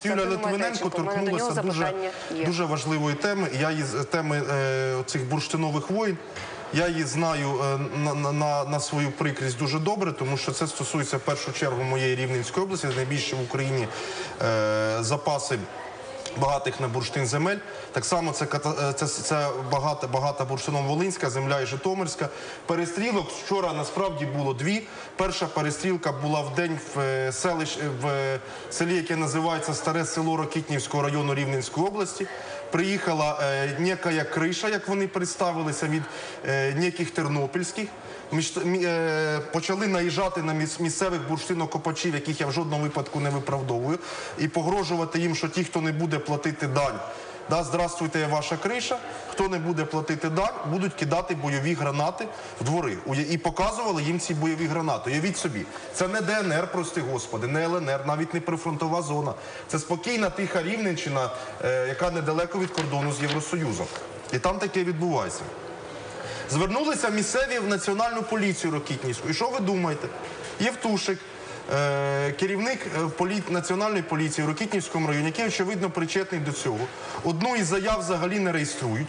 Юлія Литвиненко торкнулася дуже важливої теми. Я її з теми цих бурштинових воїн. Я її знаю на свою прикрість дуже добре, тому що це стосується в першу чергу моєї Рівненської області, найбільші в Україні запаси багатих на бурштин земель. Так само це багата бурштиново-волинська земля і Житомирська. Перестрілок вчора насправді було дві. Перша перестрілка була в день в селі, яке називається Старе Село Рокітнівського району Рівненської області. Приїхала некая криша, як вони представилися, від неких тернопільських. Почали наїжджати на місцевих бурштинокопачів, яких я в жодному випадку не виправдовую, і погрожувати їм, що ті, хто не буде платити дань, здравствуйте, ваша криша, хто не буде платити дань, будуть кидати бойові гранати в двори. І показували їм ці бойові гранати. Уявіть собі, це не ДНР, прости господи, не ЛНР, навіть не прифронтова зона. Це спокійна, тиха Рівненщина, яка недалеко від кордону з Євросоюзом. І там таке відбувається. Звернулися місцеві в Національну поліцію Рокітнівську. І що ви думаєте? Євтушик, керівник Національної поліції в Рокітнівському районі, який, очевидно, причетний до цього. Одну із заяв взагалі не реєструють.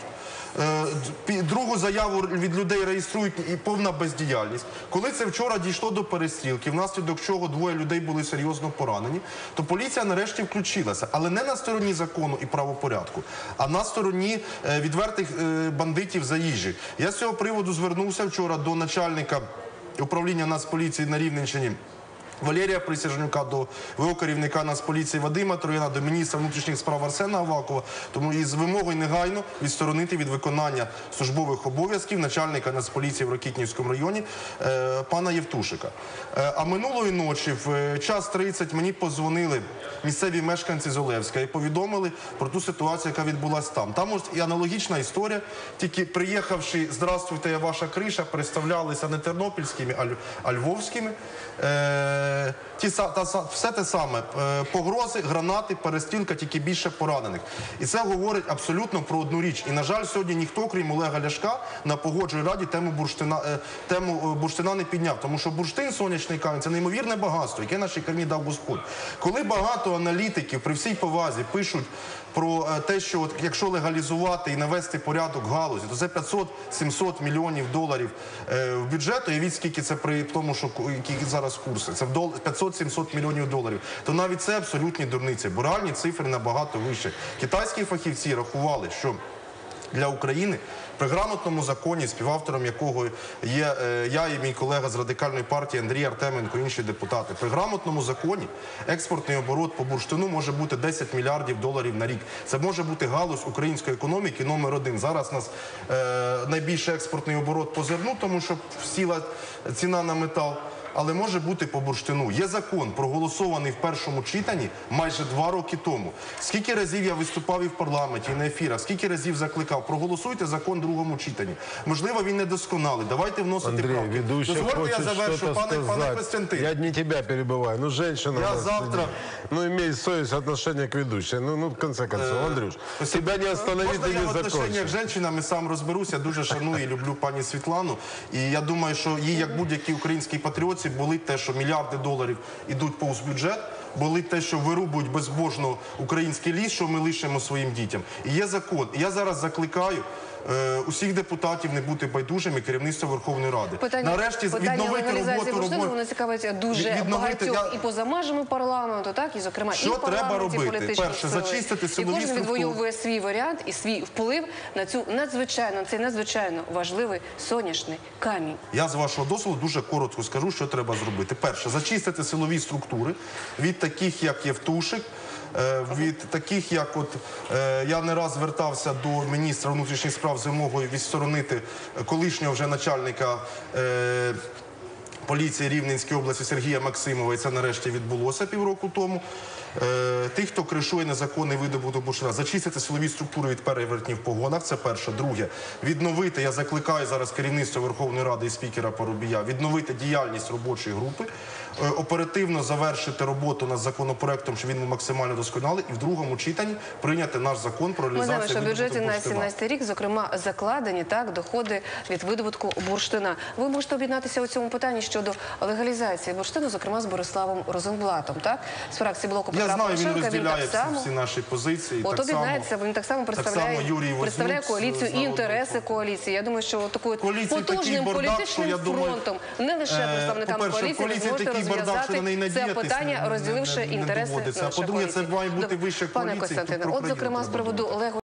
Другу заяву від людей реєструють і повна бездіяльність. Коли це вчора дійшло до перестрілки, внаслідок чого двоє людей були серйозно поранені, то поліція нарешті включилася. Але не на стороні закону і правопорядку, а на стороні відвертих бандитів заїжджих. Я з цього приводу звернувся вчора до начальника управління Нацполіції на Рівненщині Валерія Присяжнюка, до ВО керівника Нацполіції Вадима Трояна, до міністра внутрішніх справ Арсена Авакова, тому і з вимогою негайно відсторонити від виконання службових обов'язків начальника Нацполіції в Рокітнівському районі пана Євтушика. А минулої ночі в 1:30 мені подзвонили місцеві мешканці з Олевська і повідомили про ту ситуацію, яка відбулася там. Там ось і аналогічна історія, тільки приїхавши «Здравствуйте, ваша криша», представлялися не тернопільськими, а львовськими. Все те саме. Погрози, гранати, перестрілка, тільки більше поранених. І це говорить абсолютно про одну річ. І, на жаль, сьогодні ніхто, крім Олега Ляшка, на Погоджувальній раді тему бурштина не підняв. Тому що бурштин, сонячний камінь – це неймовірне багатство, яке нашій країні дав Господь. Коли багато аналітиків, при всій повазі, пишуть про те, що якщо легалізувати і навести порядок в галузі, то це 500-700 мільйонів доларів в бюджет. Уявіть, скільки це при тому, що які зараз курси. Це 500-700 мільйонів доларів. То навіть це абсолютні дурниці, бо реальні цифри набагато вищі. Китайські фахівці рахували, що для України при грамотному законі, співавтором якого є я і мій колега з Радикальної партії Андрій Артеменко, інші депутати, при грамотному законі експортний оборот по бурштину може бути 10 мільярдів доларів на рік. Це може бути галузь української економіки номер один. Зараз у нас найбільший експортний оборот по зерну, тому що сіла ціна на метал. Але може бути по бурштину. Є закон, проголосований в першому читанні майже 2 роки тому. Скільки разів я виступав і в парламенті, і на ефірах, скільки разів закликав, проголосуйте закон в другому читанні. Можливо, він недосконалий. Давайте вносити правки. Дозвольте, я завершу, пане Костянтин. Я не тебе перебиваю. Ну, женщина... Я завтра... Ну, имей совесть, отношение к ведущей. Ну, в конце концов, Андрюш, тебя не остановить и не закончить. Можна я в отношеннях з жінками сам розберуся. Дуже шаную і люблю пані Світлану. І я думаю, що їй, як будь-який український патріот, болить те, що мільярди доларів йдуть повз бюджет, болить те, що вирубують безбожно український ліс, що ми лишимо своїм дітям. І є закон. І я зараз закликаю усіх депутатів не бути байдужими, керівництва Верховної Ради. Нарешті відновити роботу. Воно цікавить дуже багатьох і поза межами парламенту, так, і зокрема і в парламенті політичних сил. Зачистити силові структури. І кожен відвоює свій варіант і свій вплив на цей надзвичайно важливий сонячний камінь. Я з вашого дозволу дуже коротко скажу, що треба зробити. Перше, зачистити силові структури від таких, як Євтушик, від таких, як я не раз звертався до міністра внутрішніх справ з вимогою відсторонити колишнього вже начальника поліції Рівненської області Сергія Максимова, і це нарешті відбулося півроку тому. Тих, хто кришує незаконний видобуток бурштина, зачистити силові структури від перевертнів в погонах, це перше. Друге, відновити, я закликаю зараз керівництво Верховної Ради і спікера Парубія, відновити діяльність робочої групи, оперативно завершити роботу над законопроектом, щоб він був максимально досконалий, і в другому читанні прийняти наш закон про реалізацію видобутку бурштина. Ми знаємо, що в бюджеті на 2017 рік, зокрема, закладені доходи від видобутку бурштина. Ви можете об'єднатися у цьому питанні, щодо легалізації бурштину, зокрема з Бориславом Розенблатом, так? З фракції блоку Я Петра знаю, він Порошенка. розділяє так само всі наші позиції. От так само, об'єднається, він так само представляє Юрій Вознюк коаліцію з і Народного інтереси фронту. коаліції. Я думаю, що такою Коаліції такий потужним бардак, політичним що, я думаю, фронтом, не лише представникам по-перше, коаліції, ви коаліції зможете такий бардак, що на неї розв'язати це надіятись питання, розділивши не інтереси доводиться. А нашої по-друге, це коаліції. має бути вища Пане коаліція, Костянтине, тут про от, зокрема, країну з приводу треба Олега